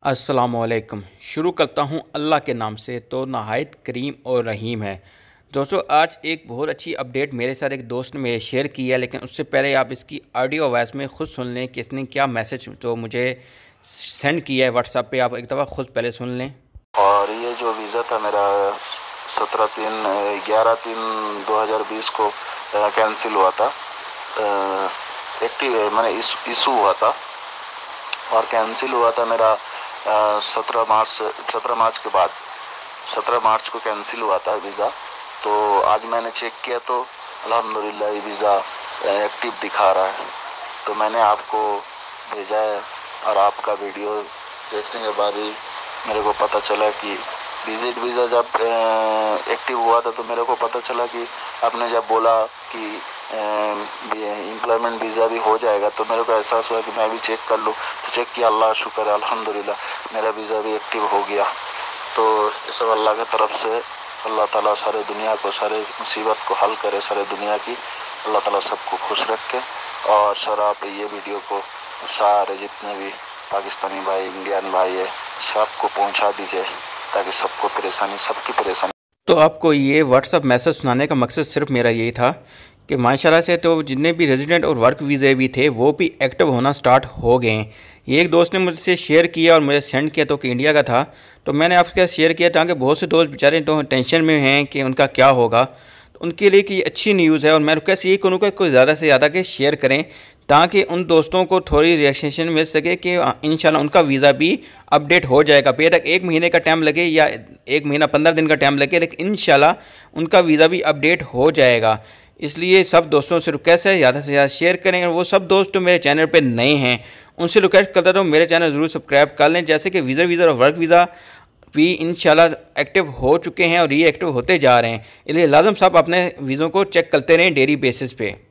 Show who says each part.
Speaker 1: अस्सलामुअलैकुम। शुरू करता हूँ अल्लाह के नाम से, तो नहायत करीम और रहीम है। दोस्तों, आज एक बहुत अच्छी अपडेट मेरे साथ एक दोस्त ने मेरे शेयर की है, लेकिन उससे पहले आप इसकी ऑडियो वॉइस में ख़ुद सुन लें कि इसने क्या मैसेज तो मुझे सेंड किया है व्हाट्सएप पे। आप एक दफ़ा ख़ुद पहले सुन लें।
Speaker 2: और ये जो वीज़ा था मेरा 11/3/2020 को कैंसिल हुआ था। एक्टिव मैंने इशू हुआ था और कैंसिल हुआ था मेरा 17 मार्च के बाद। 17 मार्च को कैंसिल हुआ था वीज़ा। तो आज मैंने चेक किया तो अल्हम्दुलिल्लाह ये वीज़ा एक्टिव दिखा रहा है। तो मैंने आपको भेजा है और आपका वीडियो देखने के बाद ही मेरे को पता चला कि विजिट वीज़ा जब एक्टिव हुआ था तो मेरे को पता चला कि आपने जब बोला कि एम्प्लॉयमेंट वीज़ा भी हो जाएगा, तो मेरे को एहसास हुआ कि मैं भी चेक कर लूँ। तो चेक किया, अल्लाह शुक्र है, अल्हम्दुलिल्लाह मेरा वीज़ा भी एक्टिव हो गया। तो ये सब अल्लाह की तरफ से। अल्लाह ताला सारे दुनिया को, सारे मुसीबत को हल करे, सारे दुनिया की अल्लाह ताला सबको खुश रखे। और सर आप ये वीडियो को सारे जितने भी पाकिस्तानी भाई, इंडियन भाई है, सबको पहुंचा दीजिए ताकि सबको परेशानी, सबकी परेशानी।
Speaker 1: तो आपको ये व्हाट्सअप मैसेज सुनाने का मकसद सिर्फ मेरा यही था कि माशाल्लाह से तो जितने भी रेजिडेंट और वर्क वीज़े भी थे वो भी एक्टिव होना स्टार्ट हो गए हैं। ये एक दोस्त ने मुझसे शेयर किया और मुझे सेंड किया तो कि इंडिया का था, तो मैंने आपके साथ शेयर किया ताकि बहुत से दोस्त बेचारे तो टेंशन में हैं कि उनका क्या होगा। तो उनके लिए कि अच्छी न्यूज़ है और मैं रिक्वेस्ट ये करूँगा कि ज़्यादा से ज़्यादा के शेयर करें ताकि उन दोस्तों को थोड़ी रिएक्शन मिल सके कि इंशाल्लाह उनका वीज़ा भी अपडेट हो जाएगा। बेशक 1 महीने का टाइम लगे या 1 महीना 15 दिन का टाइम लगे, लेकिन इंशाल्लाह उनका वीज़ा भी अपडेट हो जाएगा। इसलिए सब दोस्तों से रिक्वेस्ट है ज़्यादा से ज़्यादा शेयर करें। और वो सब दोस्त जो मेरे चैनल पे नए हैं उनसे रिक्वेस्ट करता हूँ मेरे चैनल ज़रूर सब्सक्राइब कर लें। जैसे कि वीज़ा और वर्क वीज़ा भी इंशाल्लाह एक्टिव हो चुके हैं और रीएक्टिव होते जा रहे हैं। इसलिए लाजम साहब अपने वीज़ों को चेक करते रहें डेली बेसिस पे।